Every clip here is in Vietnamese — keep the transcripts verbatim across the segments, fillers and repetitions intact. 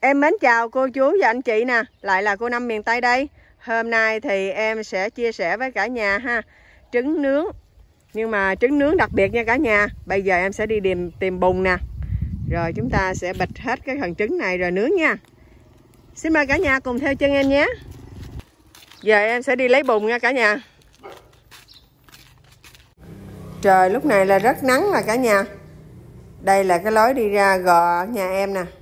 Em mến chào cô chú và anh chị nè, lại là cô Năm miền Tây đây. Hôm nay thì em sẽ chia sẻ với cả nhà ha, trứng nướng. Nhưng mà trứng nướng đặc biệt nha cả nhà. Bây giờ em sẽ đi tìm, tìm bùn nè. Rồi chúng ta sẽ bịch hết cái phần trứng này rồi nướng nha. Xin mời cả nhà cùng theo chân em nhé. Giờ em sẽ đi lấy bùn nha cả nhà. Trời lúc này là rất nắng là cả nhà. Đây là cái lối đi ra gò nhà em nè.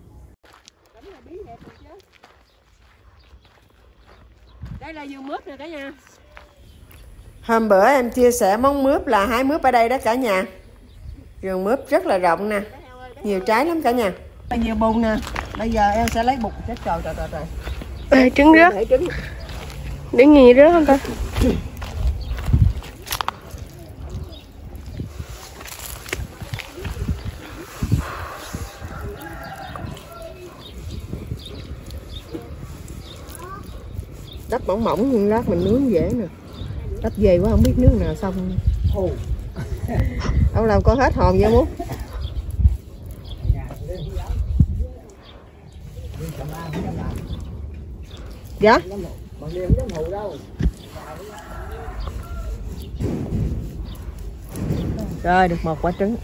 Đây là vườn mướp nè cả nhà. Hôm bữa em chia sẻ món mướp là hái mướp ở đây đó cả nhà. Vườn mướp rất là rộng nè, nhiều trái lắm cả nhà. Nhiều bùn nè. Bây giờ em sẽ lấy bùn. Chết trời trời trời trời. À, trứng rớt. Trứng. Để nghỉ rớt không ta? Đất mỏng mỏng lát mình nướng dễ nè. Đất dày quá không biết nướng nào xong. Ông làm có hết hồn vậy muốn. Dạ. Rồi được một quả trứng.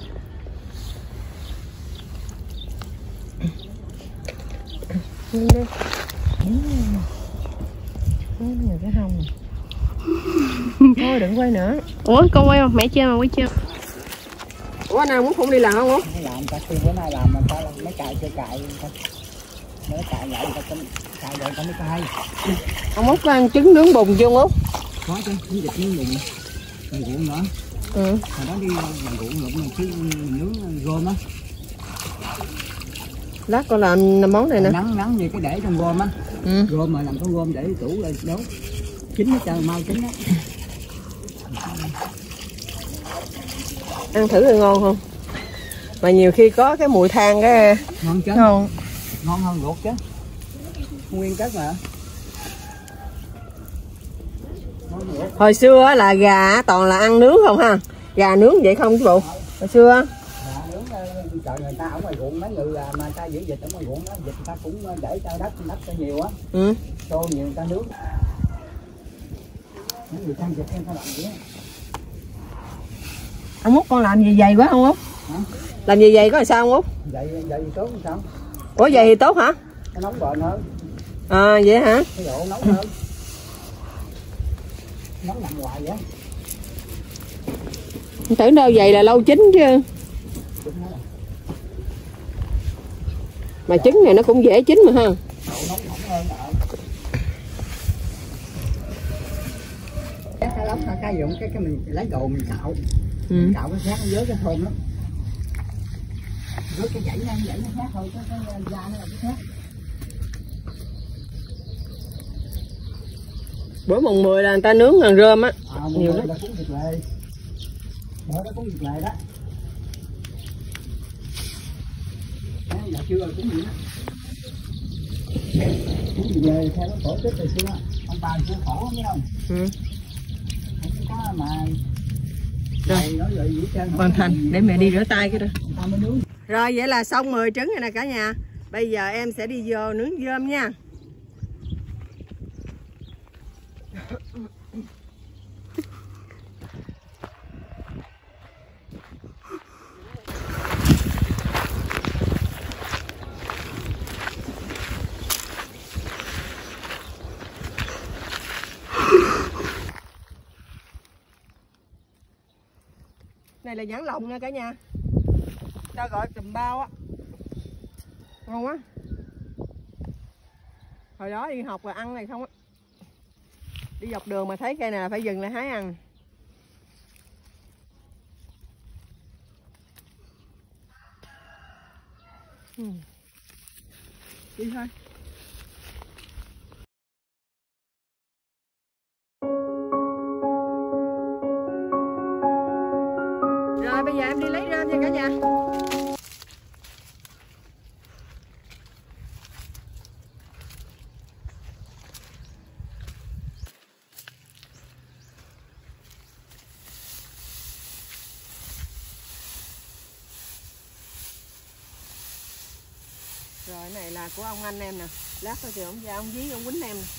Nhiều cái hông này. Thôi đừng quay nữa. Ủa con quay không? Mẹ chưa mà quay chưa? Ủa nào muốn không đi làm không không? Làm ta khi bữa nay làm mà ta mấy cài chơi cài mấy cài lại ta cài lại ta mấy cài. Ông Út có ăn trứng nướng bùn chưa Út? Có chứ, trứng vịt nướng bùn. Rồi ruộng nữa. Ừ. Hồi đó đi làm ruộng lụng mình chứ mình nướng gom á. Lát con làm món này nè. Nắng nắng như cái để trong gom á. Ừ. Gom mà làm cái gom để tủ rồi nấu. Chín nó chờ mau chín á. Ăn thử rồi ngon không? Mà nhiều khi có cái mùi than cái ngon chứ. Ngon. Ngon hơn luộc chứ. Nguyên cất mà. Hồi xưa là gà toàn là ăn nướng không ha? Gà nướng vậy không chứ bộ? Hồi xưa Trời người ta ở ngoài ruộng mấy người mà ta giữ vịt ở ngoài ruộng đó, vịt ta cũng để cho đất đất cho nhiều á. Ừ. Xô nhiều người ta nướng. Mấy người chăn vịt em ta làm gì á. Ông Út con làm gì dày quá không Út? Hả? Làm gì dày có làm sao không Út? Vậy vậy thì tốt không sao? Ủa vậy thì tốt hả? Nó nóng bền hơn. À vậy hả? Cái độ nóng hơn. Nóng nằm hoài vậy. Tưởng đâu vậy là lâu chín chứ. Mà trứng này nó cũng dễ chín mà ha. Độ nóng nóng hơn ạ. Cái lóc cái dụng cái cái mình lấy đồ mình cạo. Ừ. Mình cạo cái xác nó vớt cái thơm lắm. Vớt cái dãy nó dãy nó khác thôi, cái cái da nó là cái khác. Bữa mùng mười là người ta nướng gần rơm á. À, nhiều lắm. Là cũng thịt lề. Bữa đó cũng thịt lề đó. Dạ chưa rồi cũng vậy đó. Cũng gì về theo cái tổ chức hồi xưa, ông bà xưa khổ không biết không? Ừ. Không có mà hoàn thành để mẹ đi rửa tay cái đó. Rồi vậy là xong mười trứng rồi nè cả nhà. Bây giờ em sẽ đi vô nướng dơm nha. Này là nhãn lồng nha cả nhà. Ta gọi chùm bao á. Ngon quá. Hồi đó đi học là ăn này không á. Đi dọc đường mà thấy cây này là phải dừng lại hái ăn. Ừ. Đi thôi. Rồi bây giờ em đi lấy rơm nha cả nhà. Rồi cái này là của ông anh em nè. Lát thôi thì ông ra ông dí ông quýnh em nè.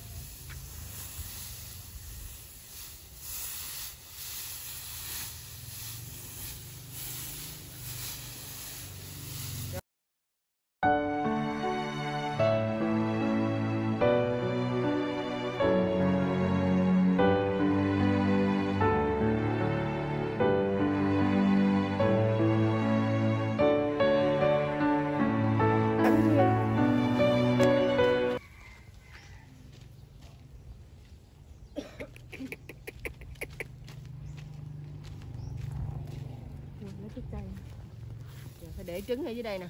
Phải để trứng ở dưới đây nè.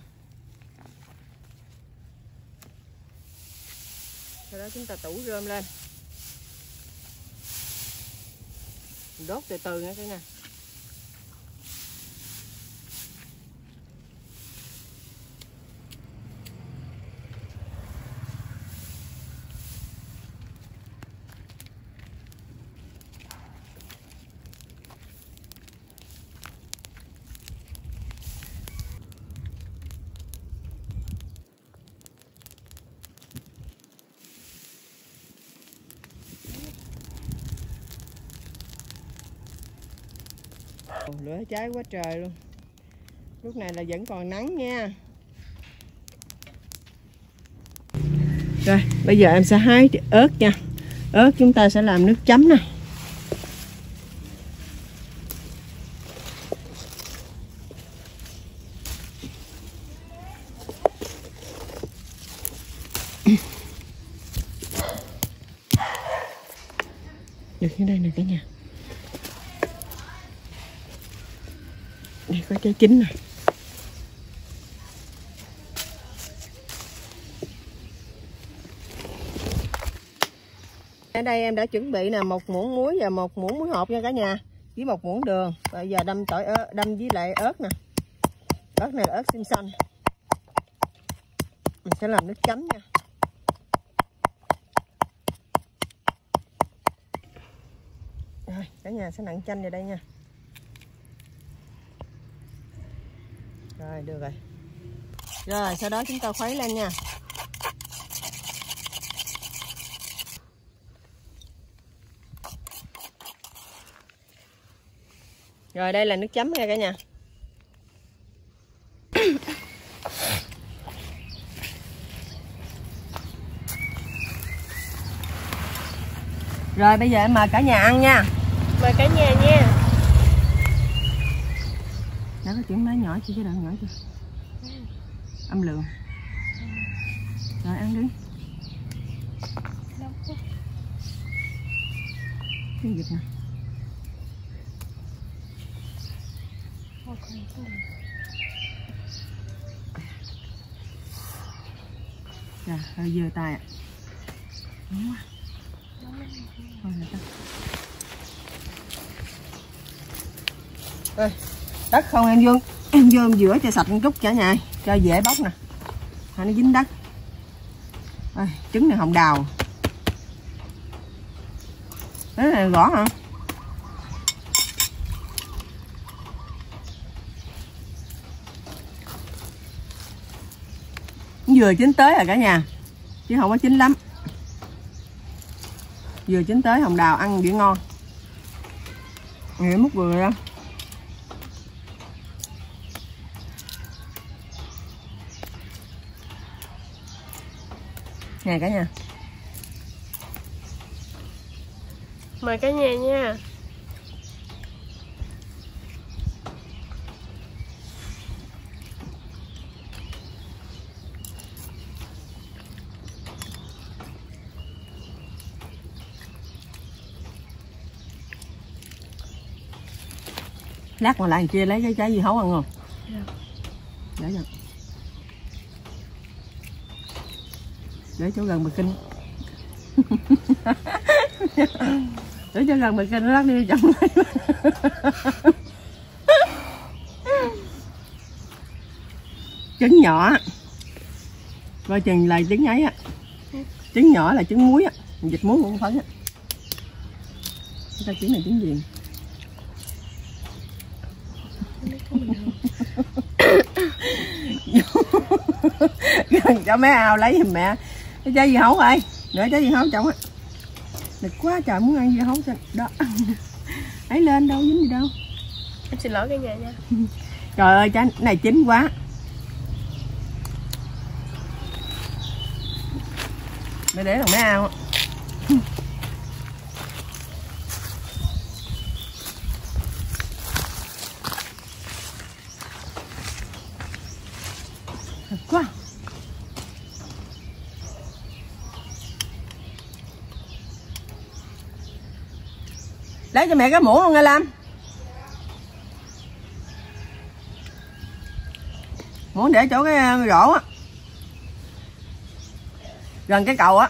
Sau đó chúng ta tủ rơm lên. Mình đốt từ từ nha cả nhà. Lửa cháy quá trời luôn. Lúc này là vẫn còn nắng nha. Rồi bây giờ em sẽ hái ớt nha. Ớt chúng ta sẽ làm nước chấm nè. Được như đây nè cả nhà. Đây có trái chín nè. Ở đây em đã chuẩn bị nè một muỗng muối và một muỗng muối hột nha cả nhà, với một muỗng đường. Bây giờ đâm tỏi ớt, đâm với lại ớt nè. Ớt này là ớt xiêm xanh. Mình sẽ làm nước chấm nha. Rồi cả nhà sẽ nặn chanh vào đây nha. Rồi được rồi. Rồi sau đó chúng ta khuấy lên nha. Rồi đây là nước chấm nha cả nhà. Rồi bây giờ em mời cả nhà ăn nha. Mời cả nhà nha. Đã có chuyện nói nhỏ chưa chứ đừng nhỏ chưa. Âm lượng. Rồi ăn đi. Cái vịt nè. Rồi, hơi dơ tay ạ. Nóng quá. Thôi rồi ta. Rồi, đất không em vô, em vô em rửa cho sạch một chút cả nhà, cho dễ bóc nè. Nó dính đất. Rồi, trứng này hồng đào. Cái này gõ hả? Vừa chín tới rồi cả nhà, chứ không có chín lắm. Vừa chín tới hồng đào ăn dễ ngon. Nghe mút vừa đó. Nè cả nhà. Mời cả nhà nha. Lát còn lại kia lấy cái trái dưa hấu ăn không? Dạ. Để cho. Để chỗ gần Bà Kinh. Để cho gần Bà Kinh lát đi trong đây. Trứng nhỏ. Coi chừng là trứng ấy á. Trứng nhỏ là trứng muối á, vịt muối cũng phải á. Chúng ta trứng này trứng gì? cho mấy ao lấy giùm mẹ cái trái dưa hấu ơi, nữa trái dưa hấu chồng á, đực quá trời muốn ăn dưa hấu đó. Ấy lên đâu dính gì đâu. Em xin lỗi cả nhà nha. Trời ơi trái này chín quá. Mẹ để thằng mấy ao. Thật quá. Lấy cho mẹ cái muỗng không nghe Lam? Muỗng để chỗ cái rổ á, gần cái cầu á.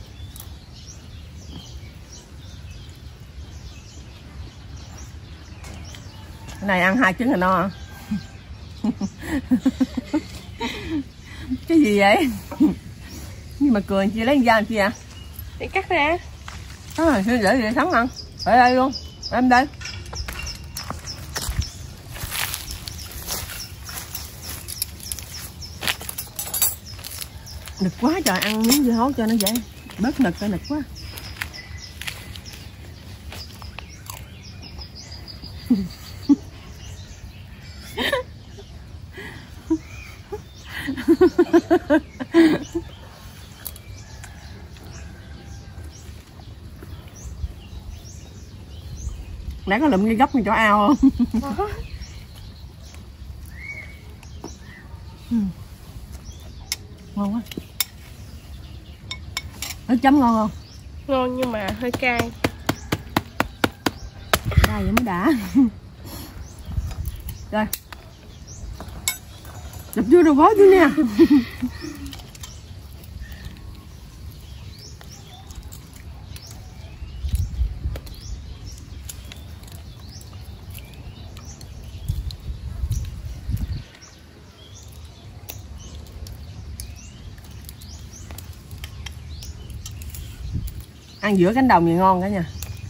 Cái này ăn hai trứng là no hả? Cái gì vậy? Nhưng mà cười chị lấy da chi à? Để cắt ra. À, để để sống ăn. Ở đây luôn. Em đây. Nực quá trời, ăn miếng dưa hấu cho nó dễ. Bớt nực coi, nực quá. Nãy có lụm cái gốc chỗ ao không? Ngon quá. Nước chấm ngon không? Ngon nhưng mà hơi cay. Cay vậy mới đã. Rồi. Chụp vô đồ gói chứ nè. Ăn giữa cánh đồng thì ngon cả nha.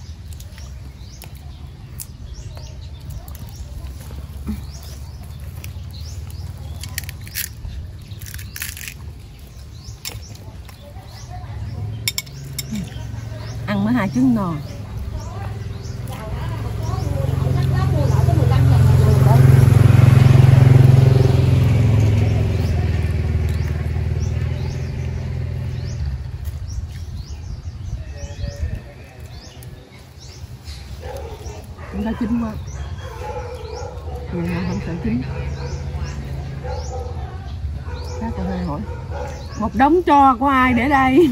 Ăn mới hai trứng no. Cũng đã chín quá. Người nào không sợ chín. Các cô hơi hỏi. Một đống tro của ai để đây?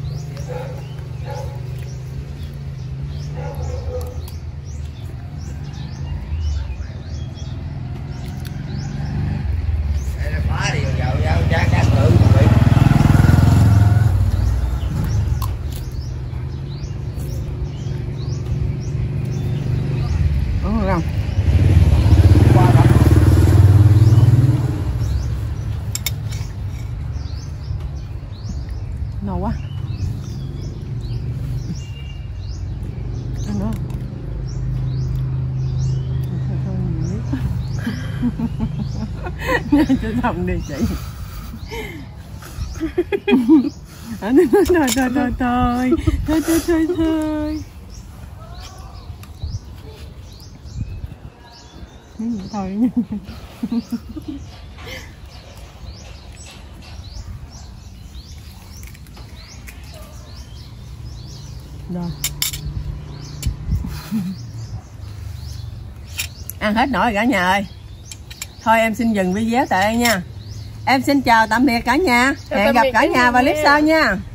No quá. Ăn nữa. Cho xong đi chị. Thôi thôi thôi thôi thôi thôi thôi thôi thôi. Thôi. Rồi. Ăn hết nổi rồi cả nhà ơi. Thôi em xin dừng video tại đây nha. Em xin chào tạm biệt cả nhà. Hẹn gặp cả nhà vào clip sau nha.